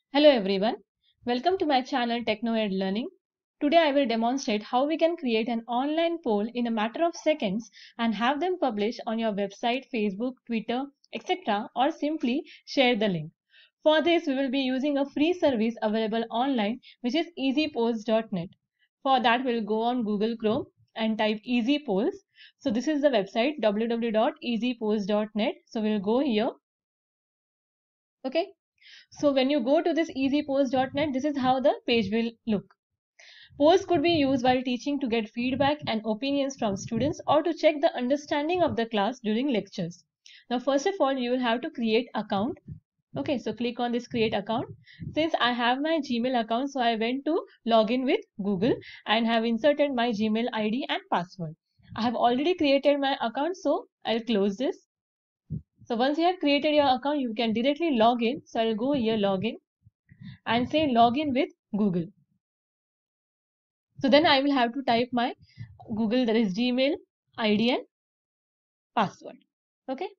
Hello everyone, welcome to my channel TechnoEd Learning. Today I will demonstrate how we can create an online poll in a matter of seconds and have them published on your website, Facebook, Twitter, etc. or simply share the link. For this we will be using a free service available online which is easypolls.net. For that we will go on Google Chrome and type Easy Polls. So this is the website www.easypolls.net. So we will go here. Okay. So when you go to this easypolls.net, this is how the page will look. Polls could be used while teaching to get feedback and opinions from students or to check the understanding of the class during lectures. Now, first of all, you will have to create account. Okay, so click on this create account. Since I have my Gmail account, so I went to log in with Google and have inserted my Gmail ID and password. I have already created my account, so I'll close this. So once you have created your account, you can directly log in. So I'll go here, login, and say login with Google. So then I will have to type my Google, that is Gmail ID and password. Okay.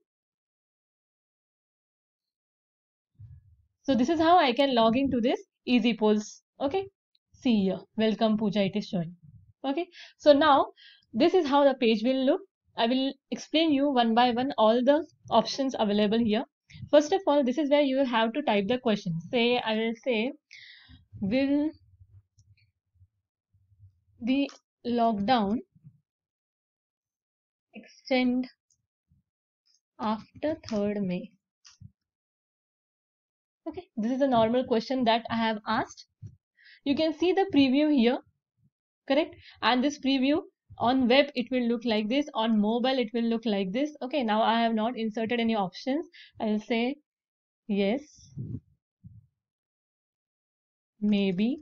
So this is how I can log into this Easy Polls. Okay. See here. Welcome Pooja, it is showing. Okay. So now this is how the page will look. I will explain you one by one all the options available here. First of all, this is where you will have to type the question. Say, I will say, will the lockdown extend after 3rd May? Okay, this is a normal question that I have asked. You can see the preview here, correct? And this preview on web, it will look like this. On mobile, it will look like this. Okay, now I have not inserted any options. I'll say yes, maybe,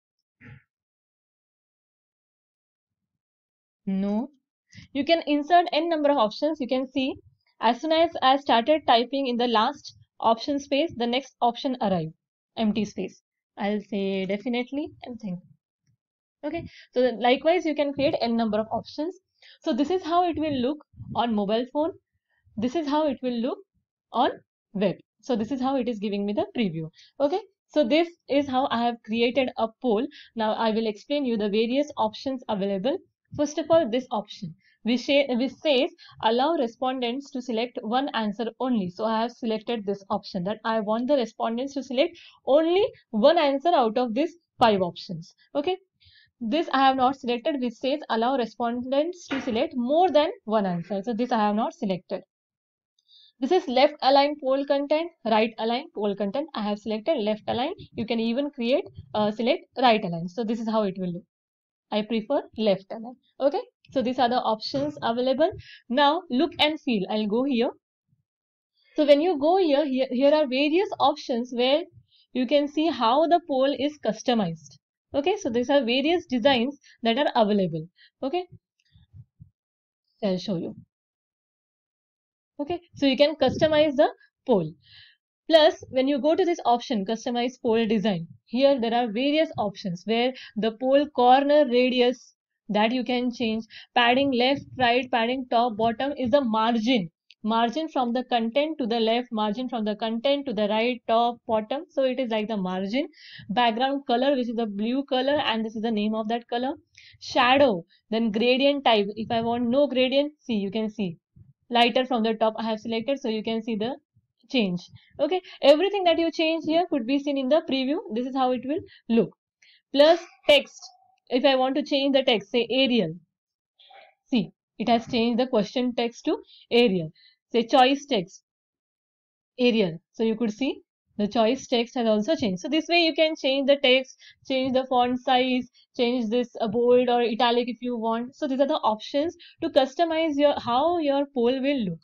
no. You can insert n number of options. You can see as soon as I started typing in the last option space, the next option arrived, empty space. I'll say definitely and think. Okay, so likewise you can create n number of options. So this is how it will look on mobile phone. This is how it will look on web. So this is how it is giving me the preview. Okay, so this is how I have created a poll. Now I will explain you the various options available. First of all, this option which says allow respondents to select one answer only. So I have selected this option that I want the respondents to select only one answer out of these 5 options. Okay, this I have not selected, which says allow respondents to select more than one answer. So this I have not selected. This is left align poll content, right align poll content. I have selected left align. You can even create select right align. So this is how it will look. I prefer left align. Okay. So these are the options available. Now look and feel. I'll go here. So when you go here are various options where you can see how the poll is customized. Okay, so these are various designs that are available. Okay, I'll show you. Okay, so you can customize the poll. Plus, when you go to this option, customize poll design, here there are various options where the poll corner radius that you can change, padding left, right, padding top, bottom is the margin. Margin from the content to the left, margin from the content to the right, top, bottom. So it is like the margin. Background color, which is the blue color, and this is the name of that color. Shadow, then gradient type. If I want no gradient, see, you can see lighter from the top I have selected, so you can see the change. Okay, everything that you change here could be seen in the preview. This is how it will look. Plus text, if I want to change the text, say Arial, see, it has changed the question text to Arial. Say choice text, Arial, so you could see the choice text has also changed. So this way you can change the text, change the font size, change this bold or italic if you want. So these are the options to customize your how your poll will look.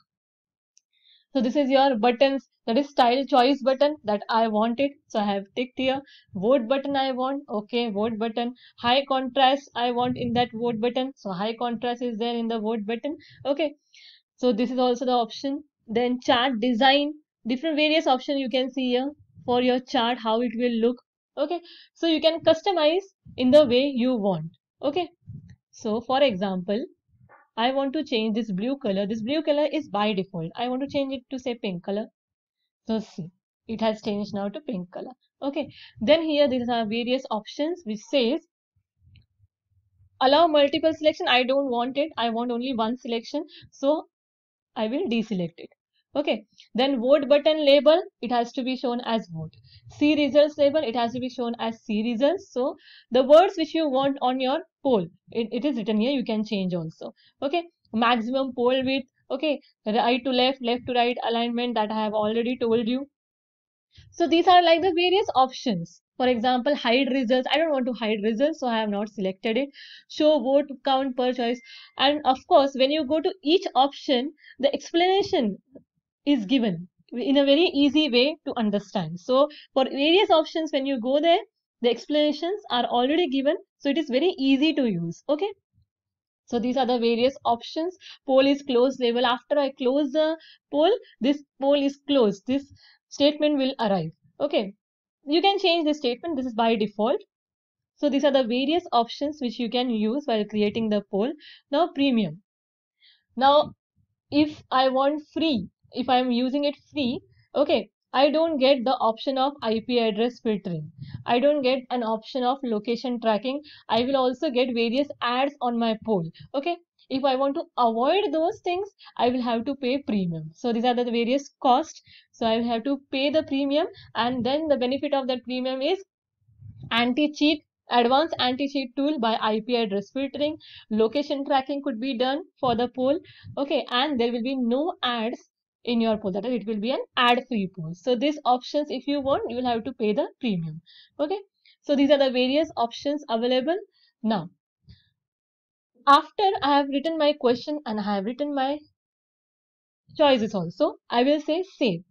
So this is your buttons, that is style choice button that I wanted. So I have ticked here. Vote button I want. Okay, vote button. High contrast I want in that vote button. So high contrast is there in the vote button. Okay. So this is also the option. Then chart design. Different various options you can see here for your chart, how it will look. Okay. So you can customize in the way you want. Okay. So for example, I want to change this blue color. This blue color is by default. I want to change it to say pink color. So see, it has changed now to pink color. Okay, then here these are various options which says allow multiple selection. I don't want it, I want only one selection, so I will deselect it. Okay, then vote button label, it has to be shown as vote. See results label, it has to be shown as see results. So the words which you want on your poll, it is written here, you can change also. Okay, maximum poll width, okay, right to left, left to right alignment, that I have already told you. So these are like the various options. For example, hide results. I don't want to hide results, so I have not selected it. Show vote count per choice. And of course, when you go to each option, the explanation is given in a very easy way to understand. So for various options, when you go there, the explanations are already given. So it is very easy to use. Okay. So these are the various options. Poll is closed label. After I close the poll, this poll is closed. This statement will arrive. Okay. You can change the statement. This is by default. So these are the various options which you can use while creating the poll. Now premium. Now if I want free, if I am using it free, okay, I don't get the option of IP address filtering. I don't get an option of location tracking. I will also get various ads on my poll. Okay, if I want to avoid those things, I will have to pay premium. So these are the various costs. So I will have to pay the premium, and then the benefit of that premium is anti-cheat, advanced anti-cheat tool by IP address filtering. Location tracking could be done for the poll. Okay, and there will be no ads in your poll. That is, it will be an ad-free poll. So these options, if you want, you will have to pay the premium. Okay, so these are the various options available. Now, after I have written my question and I have written my choices also, I will say save.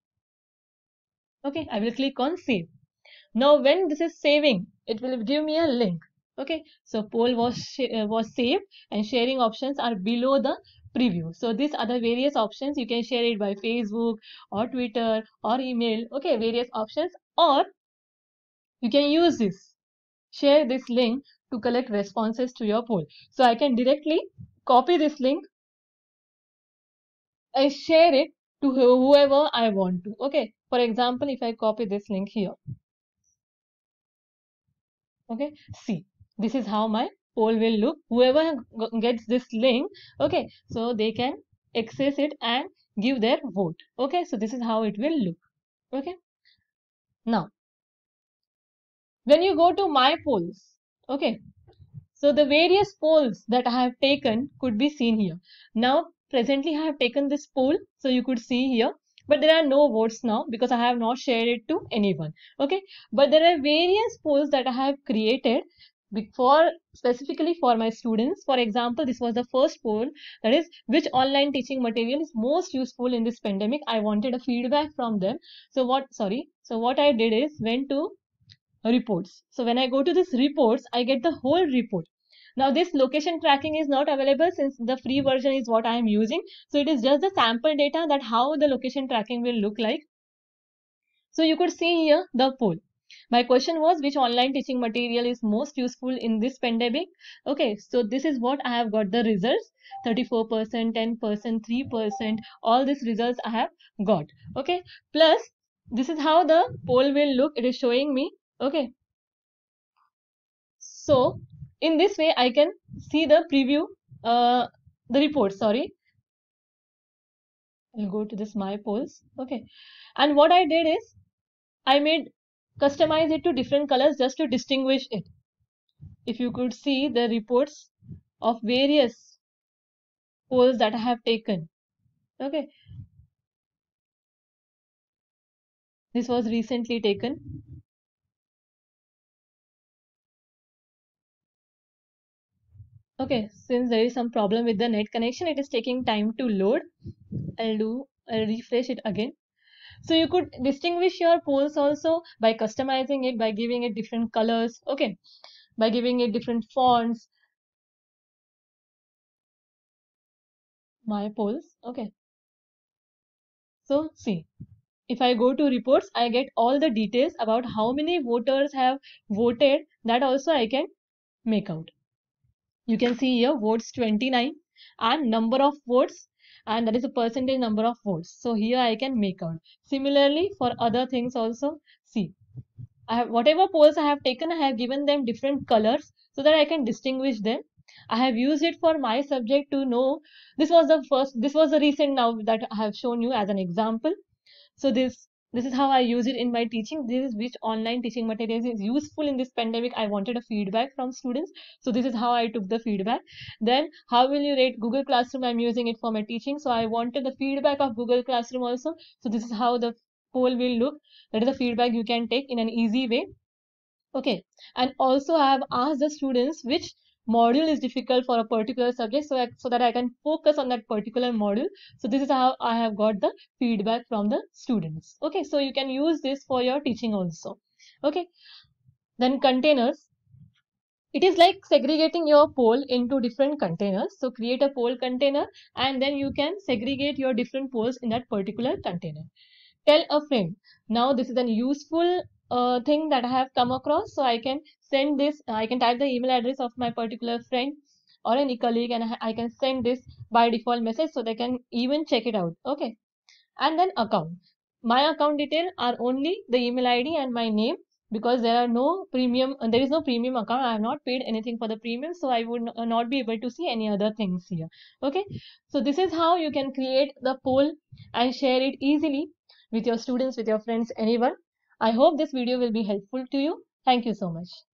Okay, I will click on save. Now when this is saving, it will give me a link. Okay, so poll was saved and sharing options are below the preview. So these are the various options. You can share it by Facebook or Twitter or email. Okay, various options, or you can use this, share this link to collect responses to your poll. So I can directly copy this link and share it to whoever I want to. Okay, for example, if I copy this link here, okay, see, this is how my poll will look. Whoever gets this link, okay, so they can access it and give their vote. Okay, so this is how it will look. Okay, now when you go to my polls, okay, so the various polls that I have taken could be seen here. Now presently I have taken this poll, so you could see here, but there are no votes now because I have not shared it to anyone. Okay, but there are various polls that I have created for specifically for my students. For example, this was the first poll, that is, which online teaching material is most useful in this pandemic. I wanted a feedback from them. So what I did is went to reports. So when I go to this reports, I get the whole report. Now this location tracking is not available since the free version is what I am using. So it is just the sample data that how the location tracking will look like. So you could see here the poll. My question was, which online teaching material is most useful in this pandemic? Okay, so this is what I have got the results. 34%, 10%, 3%, all these results I have got. Okay, plus this is how the poll will look. It is showing me. Okay, so in this way I can see the preview, the report, sorry. I'll go to this my polls. Okay, and what I did is I made customize it to different colors just to distinguish it. If you could see the reports of various polls that I have taken. Okay, this was recently taken. Okay, since there is some problem with the net connection, it is taking time to load. I'll refresh it again. So you could distinguish your polls also by customizing it, by giving it different colors, okay, by giving it different fonts. My polls, okay. So see, if I go to reports, I get all the details about how many voters have voted. That also I can make out. You can see here votes 29 and number of votes and that is the percentage number of votes. So here I can make out. Similarly for other things also, see, I have whatever polls I have taken, I have given them different colors so that I can distinguish them. I have used it for my subject to know this was the recent now that I have shown you as an example. So this is how I use it in my teaching. This is which online teaching materials is useful in this pandemic. I wanted a feedback from students. So this is how I took the feedback. Then how will you rate Google Classroom? I'm using it for my teaching. So I wanted the feedback of Google Classroom also. So this is how the poll will look. That is the feedback you can take in an easy way. Okay, and also I have asked the students which module is difficult for a particular subject, so that I can focus on that particular module. So this is how I have got the feedback from the students. Okay, so you can use this for your teaching also. Okay, then containers. It is like segregating your poll into different containers. So create a poll container and then you can segregate your different polls in that particular container. Tell a friend. Now this is a useful thing that I have come across. So I can send this, I can type the email address of my particular friend or any colleague, and I can send this by default message so they can even check it out. Okay. And then account. My account detail are only the email ID and my name, because there is no premium account. I have not paid anything for the premium, so I would not be able to see any other things here. Okay, so this is how you can create the poll and share it easily with your students, with your friends, anyone. I hope this video will be helpful to you. Thank you so much.